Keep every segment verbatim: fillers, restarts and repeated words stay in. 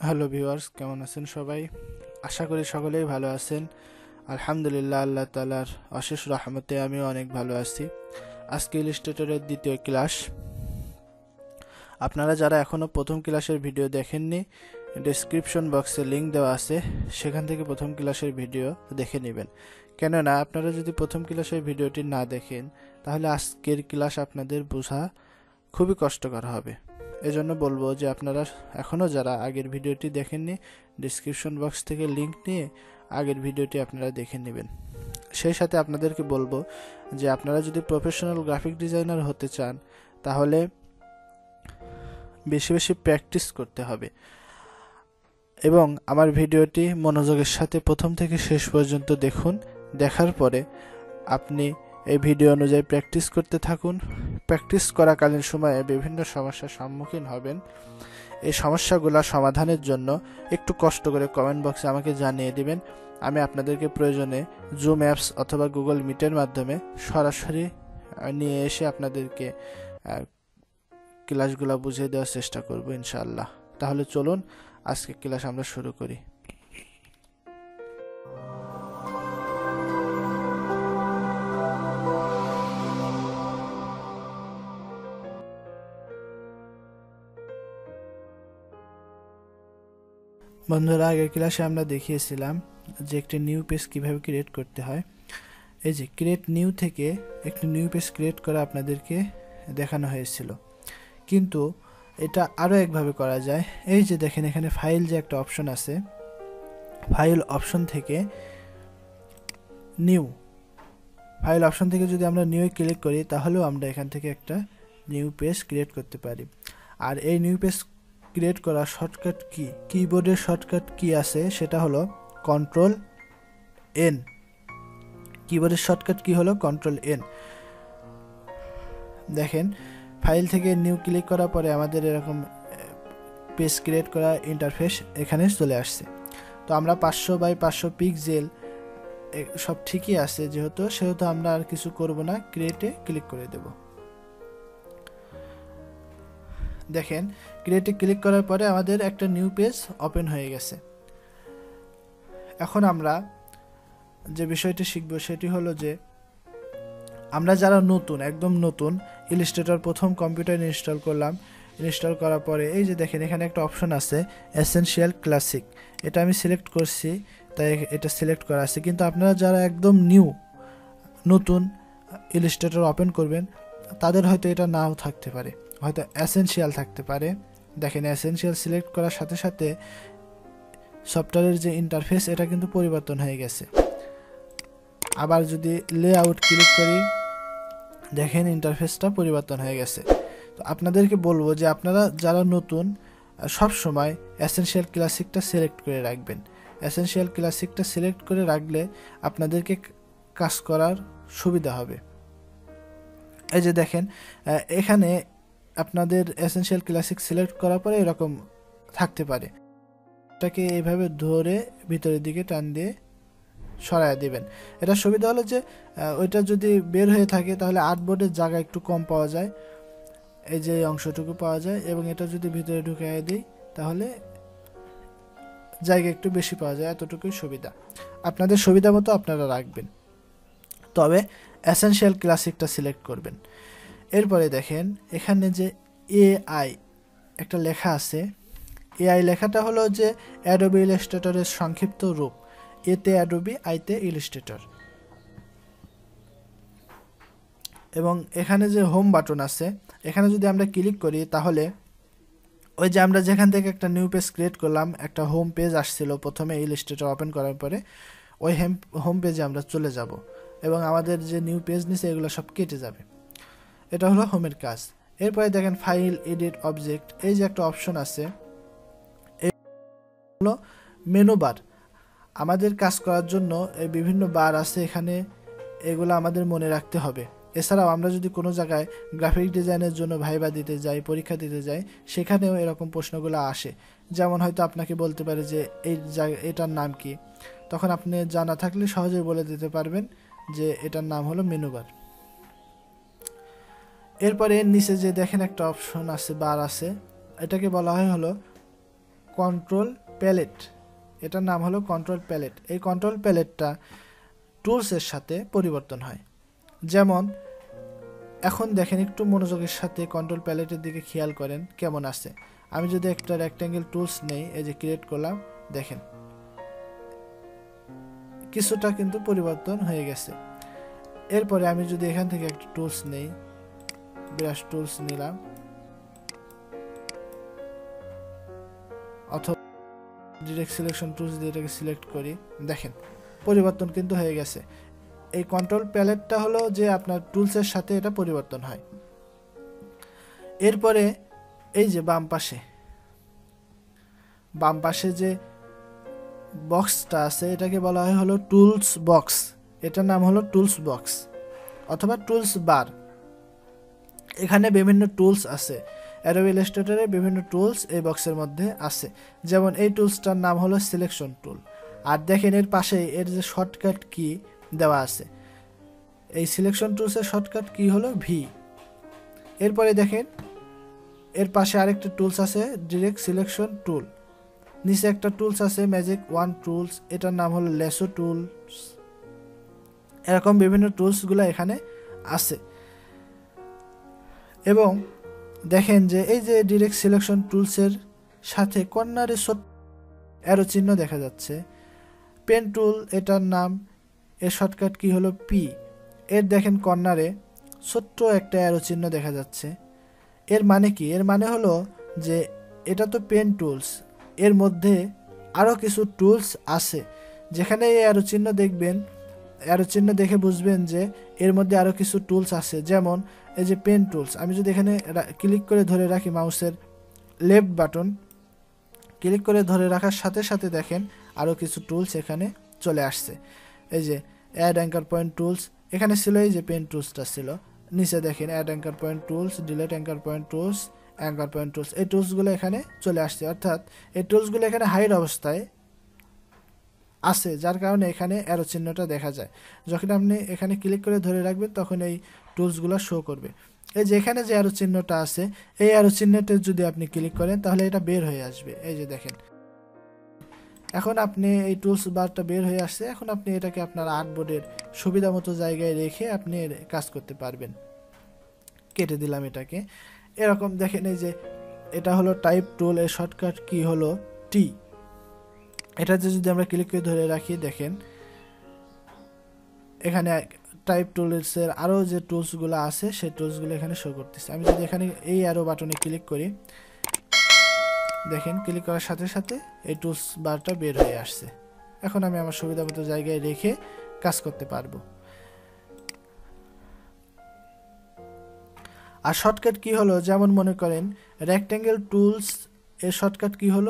Hello viewers, কেমন আছেন সবাই? আশা করি সকলেই ভালো আছেন। আলহামদুলিল্লাহ, আল্লাহ তাআলার অশেষ রহমতে আমিও অনেক ভালো আছি। আজকে ইলাস্ট্রেটরের দ্বিতীয় ক্লাস। আপনারা যারা এখনও প্রথম ক্লাসের ভিডিও দেখেননি, ডেসক্রিপশন বক্সে লিঙ্ক দেওয়া আছে, সেখান থেকে প্রথম ক্লাসের ভিডিও দেখে নেবেন। কেননা আপনারা যদি প্রথম ক্লাসের ভিডিওটি না দেখেন, তাহলে আজকের ক্লাস আপনাদের বোঝা খুবই কষ্টকর হবে। এজন্য বলবো যে আপনারা এখনও যারা আগের ভিডিওটি দেখেননি, ডিসক্রিপশন বক্স থেকে লিঙ্ক নিয়ে আগের ভিডিওটি আপনারা দেখে নেবেন। সেই সাথে আপনাদেরকে বলবো যে আপনারা যদি প্রফেশনাল গ্রাফিক ডিজাইনার হতে চান, তাহলে বেশি বেশি প্র্যাকটিস করতে হবে এবং আমার ভিডিওটি মনোযোগের সাথে প্রথম থেকে শেষ পর্যন্ত দেখুন। দেখার পরে আপনি এই ভিডিও অনুযায়ী প্র্যাকটিস করতে থাকুন। প্র্যাকটিস করাকালীন সময়ে বিভিন্ন সমস্যার সম্মুখীন হবেন। এই সমস্যাগুলো সমাধানের জন্য একটু কষ্ট করে কমেন্ট বক্সে আমাকে জানিয়ে দিবেন। আমি আপনাদেরকে প্রয়োজনে জুম অ্যাপস অথবা গুগল মিটের মাধ্যমে সরাসরি নিয়ে এসে আপনাদেরকে ক্লাসগুলো বুঝিয়ে দেওয়ার চেষ্টা করব ইনশাআল্লাহ। তাহলে চলুন আজকে ক্লাস আমরা শুরু করি। বন্ধুরা, আগের ক্লাসে আমরা দেখিয়েছিলাম যে একটি নিউ পেজ কিভাবে ক্রিয়েট করতে হয়। এই যে ক্রিয়েট নিউ থেকে একটি নিউ পেজ ক্রিয়েট করা আপনাদেরকে দেখানো হয়েছিল, কিন্তু এটা আরও একভাবে করা যায়। এই যে দেখেন, এখানে ফাইল যে একটা অপশন আছে, ফাইল অপশন থেকে নিউ ফাইল অপশন থেকে যদি আমরা নিউ ক্লিক করি, তাহলেও আমরা এখান থেকে একটা নিউ পেজ ক্রিয়েট করতে পারি। আর এই নিউ পেজ ক্রিয়েট করা শর্টকাট কি, কিবোর্ডের শর্টকাট কি আছে, সেটা হলো কন্ট্রোল এন। কিবোর্ডের শর্টকাট কি হলো কন্ট্রোল এন। দেখেন, ফাইল থেকে নিউ ক্লিক করার পরে আমাদের এরকম পেজ ক্রিয়েট করা ইন্টারফেস এখানে চলে আসছে। তো আমরা পাঁচশো বাই পাঁচশো পিক্সেল সব ঠিকই আছে যেহেতু, সেহেতু আমরা আর কিছু করব না, ক্রিয়েটে ক্লিক করে দেব। দেখেন, ক্রিয়েটে ক্লিক করার পরে আমাদের একটা নিউ পেজ ওপেন হয়ে গেছে। এখন আমরা যে বিষয়টি শিখব সেটি হলো যে আমরা যারা নতুন, একদম নতুন, ইলাস্ট্রেটর প্রথম কম্পিউটার ইনস্টল করলাম। ইনস্টল করার পরে এই যে দেখেন, এখানে একটা অপশন আছে এসেনশিয়াল ক্লাসিক, এটা আমি সিলেক্ট করছি, তাই এটা সিলেক্ট করা আছে। কিন্তু আপনারা যারা একদম নিউ, নতুন ইলাস্ট্রেটর ওপেন করবেন, তাদের হয়তো এটা নাও থাকতে পারে, হয়তো এসেনশিয়াল থাকতে পারে। দেখেন, এসেনশিয়াল সিলেক্ট করার সাথে সাথে সফটওয়্যারের যে ইন্টারফেস এটা কিন্তু পরিবর্তন হয়ে গেছে। আবার যদি লেআউট ক্লিক করি, দেখেন ইন্টারফেসটা পরিবর্তন হয়ে গেছে। তো আপনাদেরকে বলবো যে আপনারা যারা নতুন, সব সময় এসেনশিয়াল ক্লাসিকটা সিলেক্ট করে রাখবেন। এসেনশিয়াল ক্লাসিকটা সিলেক্ট করে রাখলে আপনাদেরকে কাজ করার সুবিধা হবে। এই যে দেখেন, এখানে আপনাদের এসেনশিয়াল ক্লাসিক সিলেক্ট করার পরে এরকম থাকতে পারে। এটাকে এইভাবে ধরে ভিতরের দিকে টান দিয়ে সরায় দিবেন। এটা সুবিধা হলো যে ওইটা যদি বের হয়ে থাকে তাহলে আর্টবোর্ডের জায়গা একটু কম পাওয়া যায়, এই যে অংশটুকু পাওয়া যায়। এবং এটা যদি ভিতরে ঢুকিয়ে দিই তাহলে জায়গা একটু বেশি পাওয়া যায়। এতটুকুই সুবিধা, আপনাদের সুবিধা মতো আপনারা রাখবেন। তবে এসেনশিয়াল ক্লাসিকটা সিলেক্ট করবেন। এরপরে দেখেন, এখানে যে এআই একটা লেখা আছে, এআই লেখাটা হলো যে অ্যাডোবি ইলাস্ট্রেটরের সংক্ষিপ্ত রূপ। এতে অ্যাডোবি, আইতে ইলাস্ট্রেটর। এবং এখানে যে হোম বাটন আছে, এখানে যদি আমরা ক্লিক করি তাহলে ওই যে আমরা যেখান থেকে একটা নিউ পেজ ক্রিয়েট করলাম, একটা হোম পেজ আসছিল প্রথমে ইলাস্ট্রেটর ওপেন করার পরে, ওই হোম পেজে আমরা চলে যাব এবং আমাদের যে নিউ পেজ নিছে এগুলো সব কেটে যাবে। এটা হলো হোমের কাজ। এরপরে দেখেন ফাইল, এডিট, অবজেক্ট, এই যে একটা অপশন আছে, এই হলো মেনু বার। আমাদের কাজ করার জন্য এই বিভিন্ন বার আছে এখানে, এগুলো আমাদের মনে রাখতে হবে। এছাড়াও আমরা যদি কোনো জায়গায় গ্রাফিক ডিজাইনের জন্য ভাইবা দিতে যাই, পরীক্ষা দিতে যাই, সেখানেও এরকম প্রশ্নগুলো আসে। যেমন হয়তো আপনাকে বলতে পারে যে এই জায়গা এটার নাম কি, তখন আপনি জানা থাকলে সহজেই বলে দিতে পারবেন যে এটার নাম হলো মেনু বার। এরপরে এর নিচে যে দেখেন একটা অপশন আছে, বার আছে, এটাকে বলা হয় হলো কন্ট্রোল প্যালেট, এটার নাম হলো কন্ট্রোল প্যালেট। এই কন্ট্রোল প্যালেটটা টুলসের সাথে পরিবর্তন হয়। যেমন এখন দেখেন একটু মনোযোগের সাথে কন্ট্রোল প্যালেটের দিকে খেয়াল করেন কেমন আছে। আমি যদি একটা রেক্ট্যাঙ্গেল টুলস নেই, এই যে ক্রিয়েট করলাম, দেখেন কিছুটা কিন্তু পরিবর্তন হয়ে গেছে। এরপরে আমি যদি এখান থেকে একটা টুলস নেই, ব্রাশ টুলস নিলাম, অথবা ডিরেক্ট সিলেকশন টুলস দিয়ে এটাকে সিলেক্ট করি, দেখেন পরিবর্তন কিন্তু হয়ে গেছে। এই কন্ট্রোল প্যালেটটা হলো যে আপনার টুলসের সাথে এটা পরিবর্তন হয়। এরপরে এই যে বাম পাশে বাম পাশে যে বক্সটা আছে এটাকে বলা হয় হলো টুলস বক্স, এটার নাম হলো টুলস বক্স অথবা টুলস বার। এখানে বিভিন্ন টুলস আছে, অ্যাডোবি ইলাস্ট্রেটরে বিভিন্ন টুলস এই বক্সের মধ্যে আছে। যেমন এই টুলসটার নাম হলো সিলেকশন টুল, আর দেখেন এর পাশে এর যে শর্টকাট কি দেওয়া আছে, এই সিলেকশন টুলসের শর্টকাট কি হলো ভি। এরপরে দেখেন এর পাশে আরেকটা টুলস আছে ডিরেক্ট সিলেকশন টুল, নিচে একটা টুলস আছে ম্যাজিক ওয়ান টুলস, এটার নাম হলো লেসো টুলস। এরকম বিভিন্ন টুলসগুলো এখানে আছে। এবং দেখেন যে এই যে ডিরেক্ট সিলেকশন টুলসের সাথে কর্নারে অ্যারো চিহ্ন দেখা যাচ্ছে। পেন টুল এটার নাম, এর শর্টকাট কি হলো পি। এর দেখেন কর্নারে ছোট্ট একটা অ্যারো চিহ্ন দেখা যাচ্ছে। এর মানে কি? এর মানে হলো যে এটা তো পেন টুলস, এর মধ্যে আরও কিছু টুলস আছে। যেখানে এই অ্যারো চিহ্ন দেখবেন, অ্যারো চিহ্ন দেখে বুঝবেন যে এর মধ্যে আরও কিছু টুলস আছে। যেমন এই যে পেন টুলস, আমি যদি এখানে ক্লিক করে ধরে রাখি মাউসের লেফট বাটন, ক্লিক করে ধরে রাখার সাথে সাথে দেখেন আরও কিছু টুলস এখানে চলে আসছে। এই যে অ্যাড অ্যাঙ্কার পয়েন্ট টুলস, এখানে ছিল এই যে পেন টুলসটা ছিল, নিচে দেখেন add anchor point tools, delete anchor point tools, anchor point tools, এই টুলসগুলো এখানে চলে আসছে। অর্থাৎ এই টুলসগুলো এখানে হাইড অবস্থায় আছে, যার কারণে এখানে অ্যারো চিহ্নটা দেখা যায়। যখন আপনি এখানে ক্লিক করে ধরে রাখবেন তখন এই টুলসগুলো শো করবে। এই যে এখানে যে অ্যারো চিহ্নটা আছে, এই অ্যারো চিহ্নটা যদি আপনি ক্লিক করেন তাহলে এটা বের হয়ে আসবে। এই যে দেখেন এখন আপনি এই টুলস বারটা বের হয়ে আসছে। এখন আপনি এটাকে আপনার আর্টবোর্ডের সুবিধা মতো জায়গায় রেখে আপনি কাজ করতে পারবেন। কেটে দিলাম এটাকে। এরকম দেখেন এই যে এটা হলো টাইপ টুল, এর শর্টকাট কি হলো টি। এটাতে যদি আমরা ক্লিক করে ধরে রাখি, দেখেন এখানে টাইপ টুলসের আরও যে টুলসগুলো আছে সেই টুলসগুলো এখানে শো করতেছে। আমি যদি এখানে এই অ্যারো বাটনে ক্লিক করি, দেখেন ক্লিক করার সাথে সাথে এই টুলস বারটা বের হয়ে আসছে। এখন আমি আমার সুবিধা মতো জায়গায় রেখে কাজ করতে পারবো। আর শর্টকাট কি হলো, যেমন মনে করেন রেক্ট্যাঙ্গেল টুলস এর শর্টকাট কি হলো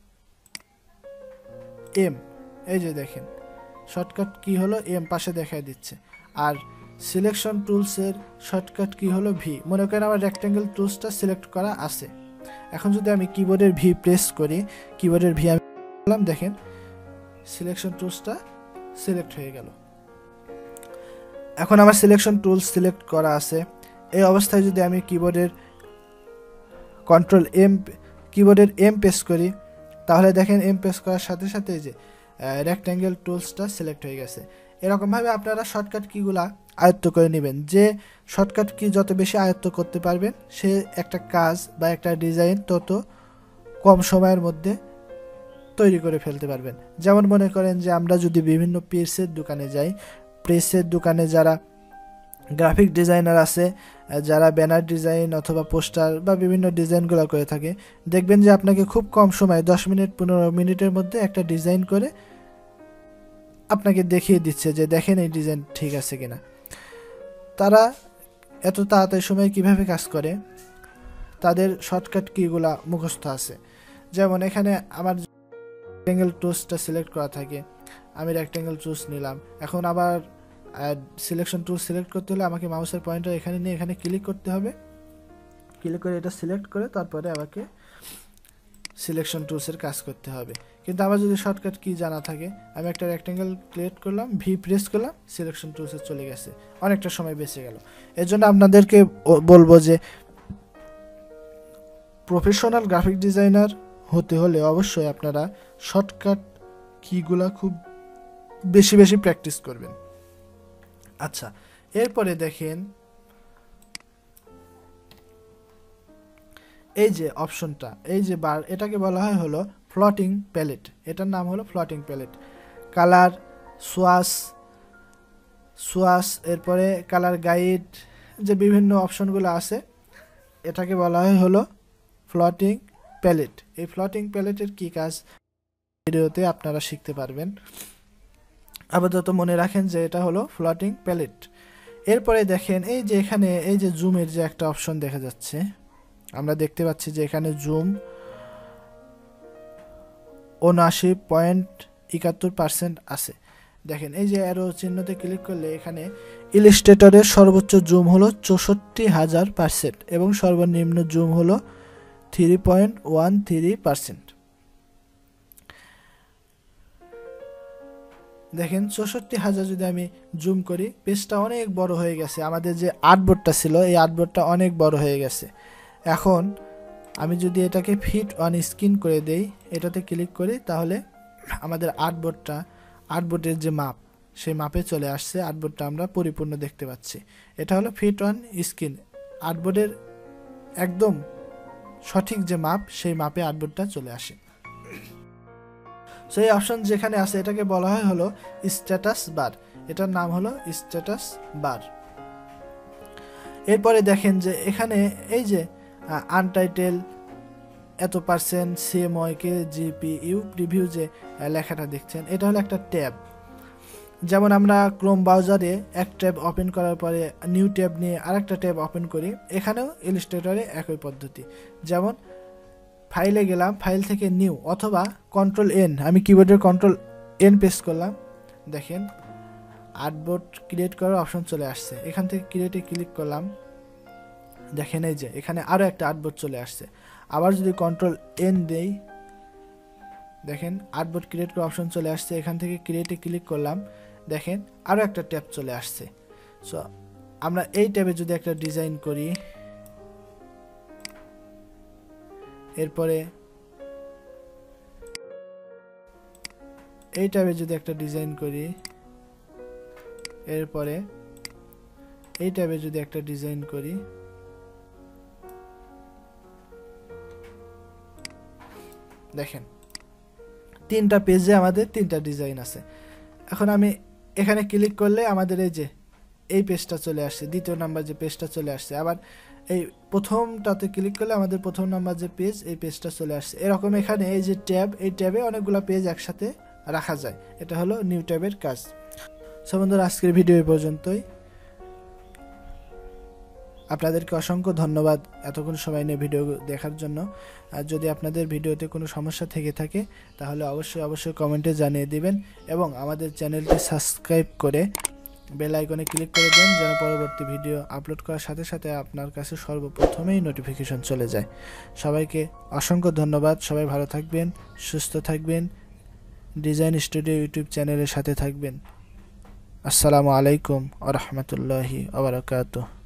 এম। এই যে দেখেন শর্টকাট কি হলো এম, পাশে দেখায় দিচ্ছে। আর সিলেকশন টুলসের শর্টকাট কি হলো ভি। মনে করেন আমার রেক্ট্যাঙ্গেল টুলসটা সিলেক্ট করা আছে। এখন যদি আমি কিবোর্ডের ভি প্রেস করি, কিবোর্ডের ভি আমি করলাম, দেখেন সিলেকশন টুলসটা সিলেক্ট হয়ে গেল। এখন আমার সিলেকশন টুলস সিলেক্ট করা আছে। এই অবস্থায় যদি আমি কিবোর্ডের কন্ট্রোল এম কিবোর্ডের এম প্রেস করি, তাহলে দেখেন এম প্রেস করার সাথে সাথে যে রেক্ট্যাঙ্গেল টুলসটা সিলেক্ট হয়ে গেছে। এরকমভাবে আপনারা শর্টকাট কিগুলা আয়ত্ত করে নেবেন। যে শর্টকাট কি যত বেশি আয়ত্ত করতে পারবেন, সে একটা কাজ বা একটা ডিজাইন তত কম সময়ের মধ্যে তৈরি করে ফেলতে পারবেন। যেমন মনে করেন যে আমরা যদি বিভিন্ন প্রেসের দোকানে যাই, প্রেসের দোকানে যারা গ্রাফিক ডিজাইনার আছে, যারা ব্যানার ডিজাইন অথবা পোস্টার বা বিভিন্ন ডিজাইনগুলো করে থাকে, দেখবেন যে আপনাকে খুব কম সময়ে দশ মিনিট পনেরো মিনিটের মধ্যে একটা ডিজাইন করে আপনাকে দেখিয়ে দিচ্ছে যে দেখেন এই ডিজাইন ঠিক আছে কিনা। তারা এত তাড়াতাড়ি সময়ে কিভাবে কাজ করে, তাদের শর্টকাট কিগুলা মুখস্থ আছে। যেমন এখানে আমার রেক্ট্যাঙ্গেল টুলসটা সিলেক্ট করা থাকে, আমি রেক্ট্যাঙ্গেল টুলস নিলাম। এখন আবার সিলেকশন টুল সিলেক্ট করতে হলে আমাকে মাউসের পয়েন্টার এখানে নিয়ে এখানে ক্লিক করতে হবে। ক্লিক করে এটা সিলেক্ট করে তারপরে আমাকে সিলেকশন টুলসের কাজ করতে হবে। কিন্তু আমার যদি শর্টকাট কি জানা থাকে, আমি একটা রেক্ট্যাঙ্গেল ক্রিয়েট করলাম, ভি প্রেস করলাম, সিলেকশন টুলসে চলে গেছে, অনেকটা সময় বেঁচে গেল। এর জন্য আপনাদেরকে বলবো যে প্রফেশনাল গ্রাফিক ডিজাইনার হতে হলে অবশ্যই আপনারা শর্টকাট কিগুলা খুব বেশি বেশি প্র্যাকটিস করবেন। আচ্ছা, এরপরে দেখেন এই যে অপশনটা, এই যে বার, এটাকে বলা হয় হলো ফ্লোটিং প্যালেট। এটার নাম হলো floating palette. Colour, swatch swatch এরপরে কালার গাইড, যে বিভিন্ন অপশনগুলো আছে, এটাকে বলা হয় হলো ফ্লোটিং প্যালেট। এই ফ্লোটিং প্যালেটের কি কাজ ভিডিওতে আপনারা শিখতে পারবেন। আপাতত মনে রাখেন যে এটা হলো ফ্লোটিং প্যালেট। এরপরে দেখেন এই যে এখানে এই যে জুমের যে একটা অপশন দেখা যাচ্ছে, আমরা দেখতে পাচ্ছি যে এখানে জুম উনআশি পয়েন্ট একাত্তর পার্সেন্ট আছে। দেখেন এই যে অ্যারো চিহ্নতে ক্লিক করলে এখানে ইলাস্ট্রেটরের সর্বোচ্চ জুম হলো চৌষট্টি হাজার পার্সেন্ট এবং সর্বনিম্ন জুম হলো three point one three percent. দেখেন চৌষট্টি হাজার যদি আমি জুম করি, পেজটা অনেক বড় হয়ে গেছে। আমাদের যে আর্টবোর্ডটা ছিল এই আর্টবোর্ডটা অনেক বড় হয়ে গেছে। এখন আমি যদি এটাকে ফিট অন স্ক্রিন করে দেই, এটাতে ক্লিক করি, তাহলে আমাদের আর্টবোর্ডটা, আর্টবোর্ডের যে মাপ সেই মাপে চলে আসছে। আর্টবোর্ডটা আমরা পরিপূর্ণ দেখতে পাচ্ছি। এটা হলো ফিট অন স্ক্রিন, আর্টবোর্ডের একদম সঠিক যে মাপ সেই মাপে আর্টবোর্ডটা চলে আসে। সো এই অপশন যেখানে আছে এটাকে বলা হয় হলো স্ট্যাটাস বার। এটার নাম হলো স্ট্যাটাস বার। এরপরে দেখেন যে এখানে এই যে আনটাইটেল এত পার্সেন্ট সিএমওয়াইকে জিপিইউ প্রিভিউ যে লেখাটা দেখছেন, এটা হলো একটা ট্যাব। যেমন আমরা ক্রোম ব্রাউজারে এক ট্যাব ওপেন করার পরে নিউ ট্যাব নিয়ে আরেকটা ট্যাব ওপেন করি, এখানেও ইলাস্ট্রেটরে একই পদ্ধতি। যেমন ফাইলে গেলাম, ফাইল থেকে নিউ অথবা কন্ট্রোল এন, আমি কিবোর্ডের কন্ট্রোল এন প্রেস করলাম, দেখেন আর্টবোর্ড ক্রিয়েট করার অপশন চলে আসছে। এখান থেকে ক্রিয়েটে ক্লিক করলাম, দেখেন এই যে এখানে আরও একটা আর্টবোর্ড চলে আসছে। আবার যদি কন্ট্রোল এন দেই, দেখেন আর্টবোর্ড ক্রিয়েট করার অপশন চলে আসছে। এখান থেকে ক্রিয়েটে ক্লিক করলাম, দেখেন আরও একটা ট্যাব চলে আসছে। সো আমরা এই ট্যাবে যদি একটা ডিজাইন করি, এরপরে এই ট্যাবে যদি একটা ডিজাইন করি, এরপরে এই ট্যাবে যদি একটা ডিজাইন করি, দেখেন তিনটা পেজে আমাদের তিনটা ডিজাইন আছে। এখন আমি এখানে ক্লিক করলে আমাদের এই যে এই পেজটা চলে আসছে, দ্বিতীয় নাম্বার যে পেজটা চলে আসছে। আবার এই প্রথমটাতে ক্লিক করলে আমাদের প্রথম নাম্বার যে পেজ, এই পেজটা চলে আসছে। এরকম এখানে এই যে ট্যাব, এই ট্যাবে অনেকগুলো পেজ একসাথে রাখা যায়। এটা হলো নিউ ট্যাবের কাজ। সো বন্ধুরা, আজকের ভিডিও এই পর্যন্তই। আপনাদেরকে অসংখ্য ধন্যবাদ এতক্ষণ সময় নিয়ে ভিডিও দেখার জন্য। আর যদি আপনাদের ভিডিওতে কোনো সমস্যা থেকে থাকে তাহলে অবশ্যই অবশ্যই কমেন্টে জানিয়ে দিবেন এবং আমাদের চ্যানেলটি সাবস্ক্রাইব করে বেল আইকনে ক্লিক করে দেন, যেন পরবর্তী ভিডিও আপলোড করার সাথে সাথে আপনার কাছে সর্বপ্রথমেই নোটিফিকেশন চলে যায়। সবাইকে অসংখ্য ধন্যবাদ। সবাই ভালো থাকবেন, সুস্থ থাকবেন, ডিজাইন স্টুডিও ইউটিউব চ্যানেলের সাথে থাকবেন। আসসালামু আলাইকুম ওয়া রাহমাতুল্লাহি ওয়া বারাকাতুহু।